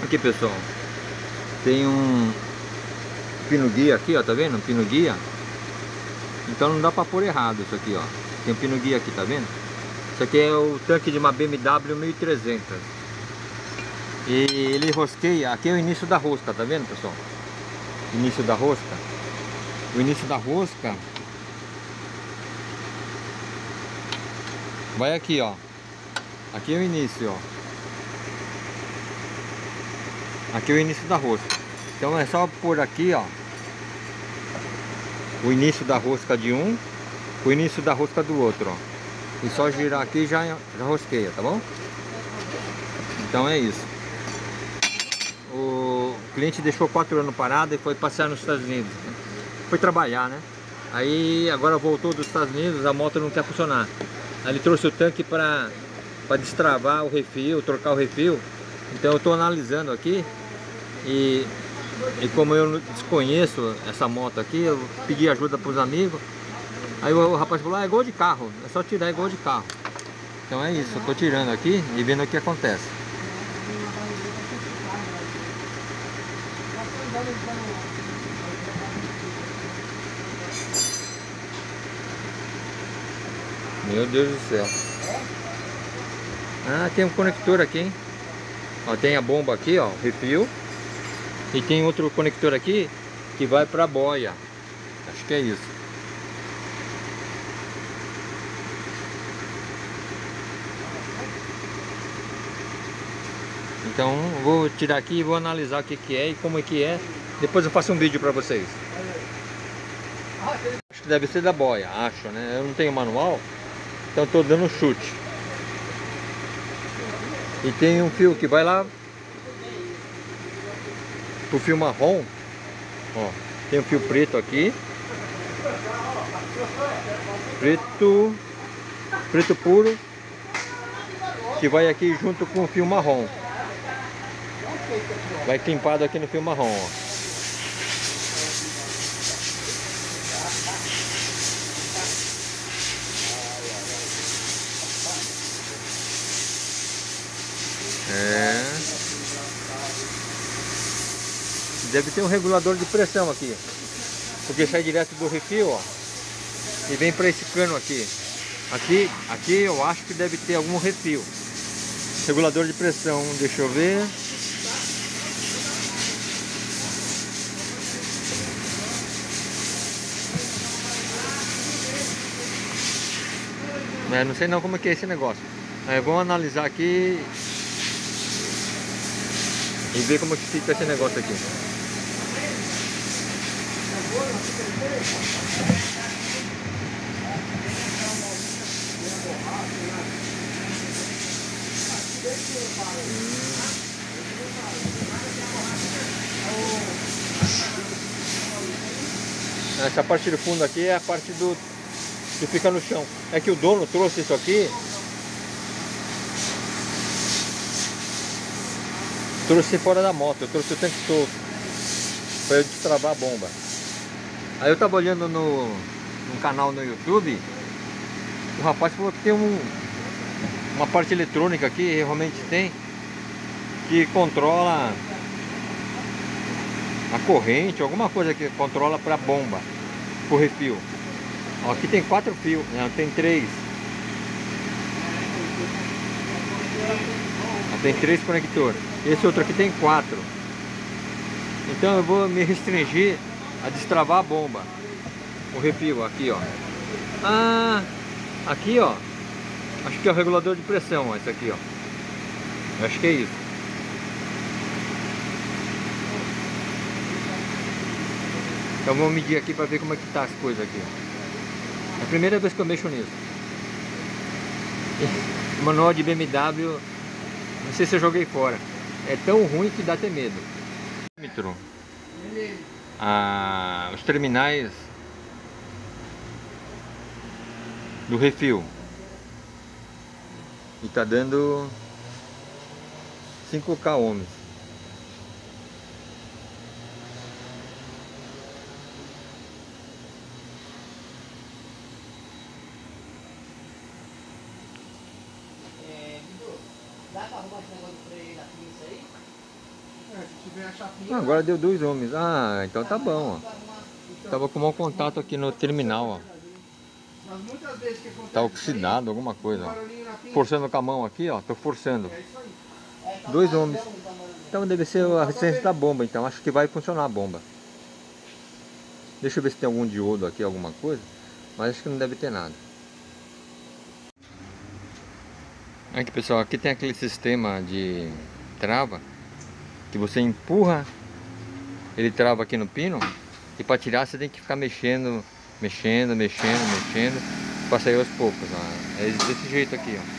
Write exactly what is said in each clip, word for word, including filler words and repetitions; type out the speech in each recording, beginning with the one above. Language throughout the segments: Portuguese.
Aqui, pessoal, tem um pino guia aqui, ó, tá vendo? Um pino guia. Então não dá pra pôr errado isso aqui, ó. Tem um pino guia aqui, tá vendo? Isso aqui é o tanque de uma B M W mil e trezentos. E ele rosqueia, aqui é o início da rosca, tá vendo, pessoal? Início da rosca. O início da rosca vai aqui, ó. Aqui é o início, ó. Aqui é o início da rosca. Então é só pôr aqui, ó, o início da rosca de um, o início da rosca do outro, ó. E só girar aqui e já, já rosqueia, tá bom? Então é isso. O cliente deixou quatro anos parado e foi passear nos Estados Unidos. Foi trabalhar, né? Aí agora voltou dos Estados Unidos, a moto não quer funcionar. Aí ele trouxe o tanque para para destravar o refil, trocar o refil. Então eu estou analisando aqui e, e como eu desconheço essa moto aqui, eu pedi ajuda para os amigos. Aí o, o rapaz falou, ah, é igual de carro, é só tirar igual de carro. Então é isso, eu estou tirando aqui e vendo o que acontece. Meu Deus do céu. Ah, tem um conector aqui, hein? Ó, tem a bomba aqui, ó, refil. E tem outro conector aqui que vai para a boia. Acho que é isso. Então vou tirar aqui e vou analisar o que que é e como é que é. Depois eu faço um vídeo para vocês. Acho que deve ser da boia, acho, né? Eu não tenho manual, então estou dando um chute. E tem um fio que vai lá pro fio marrom. Ó, tem um fio preto aqui. Preto, preto puro, que vai aqui junto com o fio marrom. Vai climpado aqui no fio marrom, ó. É. Deve ter um regulador de pressão aqui, porque sai direto do refil, ó, e vem para esse cano aqui. Aqui, aqui eu acho que deve ter algum refil. Regulador de pressão, deixa eu ver. É, não sei não como é que é esse negócio. É, vamos analisar aqui e ver como que fica esse negócio aqui. Hum. Essa parte do fundo aqui é a parte do que fica no chão. É que o dono trouxe isso aqui, trouxe fora da moto, eu trouxe o tanque solto para eu destravar a bomba. Aí eu tava olhando no, no canal no YouTube, o rapaz falou que tem um, uma parte eletrônica aqui, realmente tem, que controla a corrente, alguma coisa que controla para a bomba, pro refil. Ó, aqui tem quatro fios, não, tem três. Ó, tem três conectores. Esse outro aqui tem quatro. Então eu vou me restringir a destravar a bomba, o refil aqui, ó. Ah, aqui, ó, acho que é o regulador de pressão, ó, esse aqui, ó. Eu acho que é isso. Então vamos medir aqui para ver como é que tá as coisas aqui. É a primeira vez que eu mexo nisso. O manual de B M W, não sei se eu joguei fora. É tão ruim que dá até medo. Ah, os terminais do refil. E tá dando cinco K ohms. Dá pra arrumar esse negócio de freio aí na pinça aí? Ah, agora deu dois ohms. Ah, então tá bom, ó. Tava com mau contato aqui no terminal, ó. Tá oxidado, alguma coisa, ó. Forçando com a mão aqui, ó. Tô forçando. dois ohms. Então deve ser a resistência da bomba, então. Acho que vai funcionar a bomba. Deixa eu ver se tem algum diodo aqui, alguma coisa. Mas acho que não deve ter nada. Aqui, pessoal, aqui tem aquele sistema de trava que você empurra, ele trava aqui no pino, e para tirar você tem que ficar mexendo, mexendo, mexendo, mexendo, para sair aos poucos, ó. É desse jeito aqui, ó.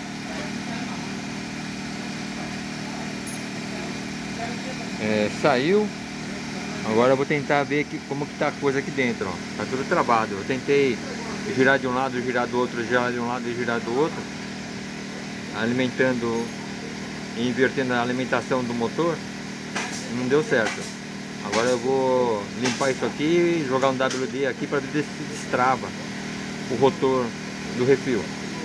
É, saiu. Agora eu vou tentar ver aqui como que tá a coisa aqui dentro, ó. Tá tudo travado. Eu tentei girar de um lado, girar do outro, girar de um lado e girar do outro, alimentando e invertendo a alimentação do motor. Não deu certo. Agora eu vou limpar isso aqui e jogar um W D aqui para ver se destrava o rotor do refil.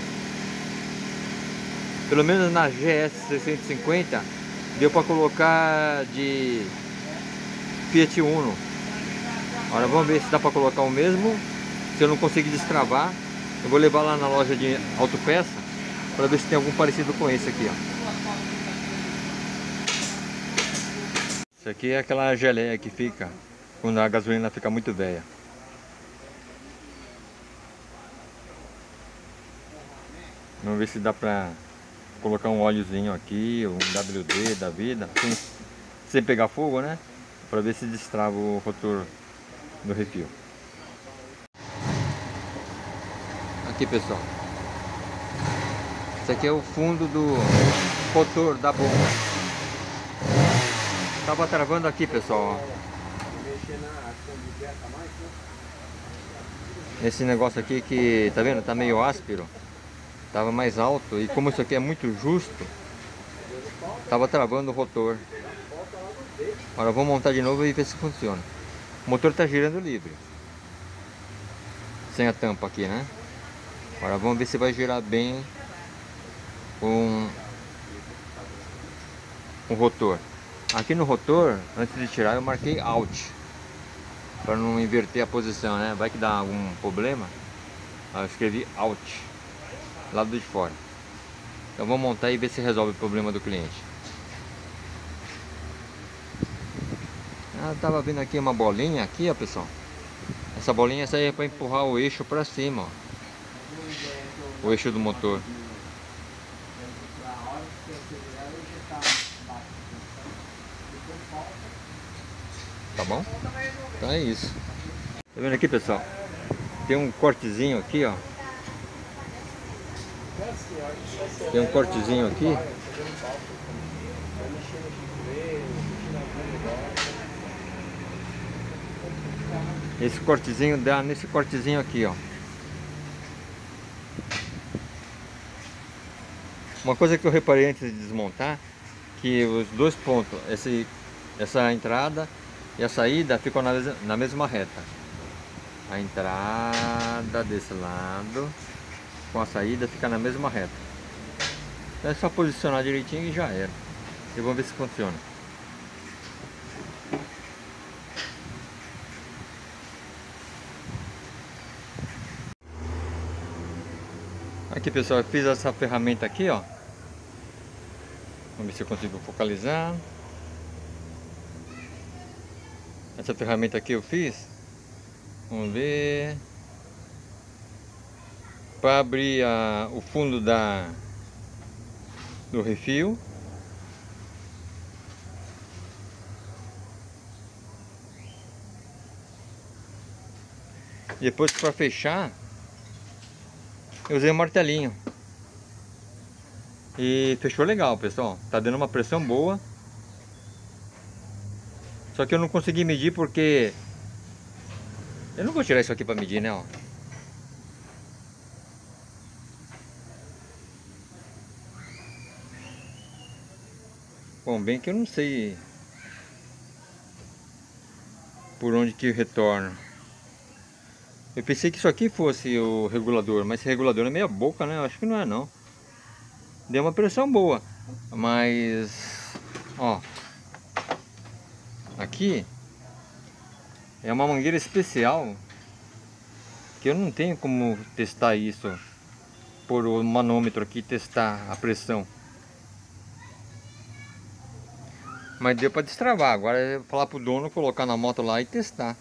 Pelo menos na G S seiscentos e cinquenta deu para colocar de Fiat Uno. Agora vamos ver se dá para colocar o mesmo. Se eu não conseguir destravar, eu vou levar lá na loja de autopeça para ver se tem algum parecido com esse aqui, ó. Isso aqui é aquela geleia que fica quando a gasolina fica muito velha. Vamos ver se dá pra colocar um óleozinho aqui, um W D da vida, sem, sem pegar fogo, né? Pra ver se destrava o rotor do refil. Aqui, pessoal. Esse aqui é o fundo do rotor da bomba. Tava travando aqui, pessoal. Esse negócio aqui que, tá vendo? Tá meio áspero. Tava mais alto. E como isso aqui é muito justo, tava travando o rotor. Agora vou montar de novo e ver se funciona. O motor tá girando livre. Sem a tampa aqui, né? Agora vamos ver se vai girar bem com o rotor. Aqui no rotor, antes de tirar, eu marquei out para não inverter a posição, né? Vai que dá algum problema. Eu escrevi out, lado de fora. Então vou montar e ver se resolve o problema do cliente. Ah, tava vendo aqui uma bolinha aqui, ó, pessoal. Essa bolinha essa aí é para empurrar o eixo para cima, ó. O eixo do motor. Tá bom? Então é isso. Tá vendo aqui, pessoal? Tem um cortezinho aqui, ó. Tem um cortezinho aqui. Esse cortezinho dá nesse cortezinho aqui, ó. Uma coisa que eu reparei antes de desmontar, que os dois pontos, esse, essa entrada e a saída ficam na, na mesma reta. A entrada desse lado com a saída fica na mesma reta. Então é só posicionar direitinho e já era. E vamos ver se funciona. Aqui, pessoal, eu fiz essa ferramenta aqui, ó. Vamos ver se eu consigo focalizar. Essa ferramenta aqui eu fiz. Vamos ver. Para abrir a, o fundo da do refil. E depois, para fechar, eu usei um martelinho. E fechou legal, pessoal. Tá dando uma pressão boa. Só que eu não consegui medir porque eu não vou tirar isso aqui para medir, né, ó. Bom, bem que eu não sei por onde que retorna. Eu pensei que isso aqui fosse o regulador, mas esse regulador é meia boca, né? Eu acho que não é, não. Deu uma pressão boa, mas ó, aqui é uma mangueira especial que eu não tenho como testar isso por o manômetro aqui, testar a pressão. Mas deu para destravar. Agora é falar pro dono colocar na moto lá e testar.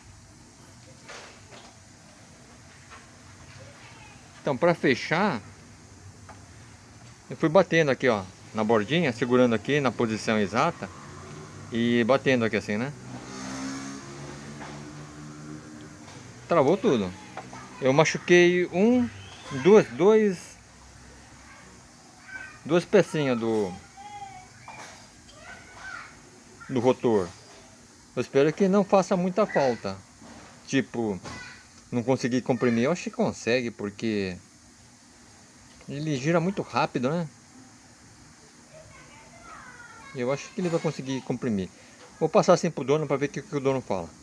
Então, para fechar, eu fui batendo aqui, ó, na bordinha, segurando aqui na posição exata e batendo aqui assim, né? Travou tudo. Eu machuquei um, duas, dois, duas pecinhas do do rotor. Eu espero que não faça muita falta. Tipo, não consegui comprimir. Eu acho que consegue, porque ele gira muito rápido, né? Eu acho que ele vai conseguir comprimir. Vou passar assim pro dono para ver o que, que o dono fala.